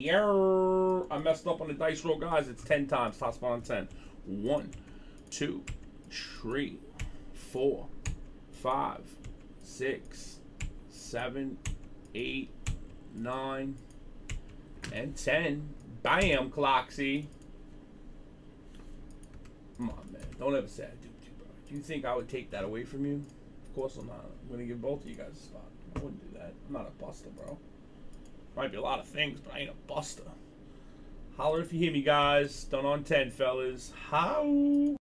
I messed up on the dice roll, guys. It's 10 times. Top spot on 10. 1, 2, 3, 4, 5, 6, 7, 8, 9, and 10. Bam, Cloxy. Come on, man. Don't ever say I duped you, bro. Do you think I would take that away from you? Of course I'm not. I'm going to give both of you guys a spot. I wouldn't do that. I'm not a buster, bro. Might be a lot of things, but I ain't a buster. Holler if you hear me, guys. Done on 10, fellas. How?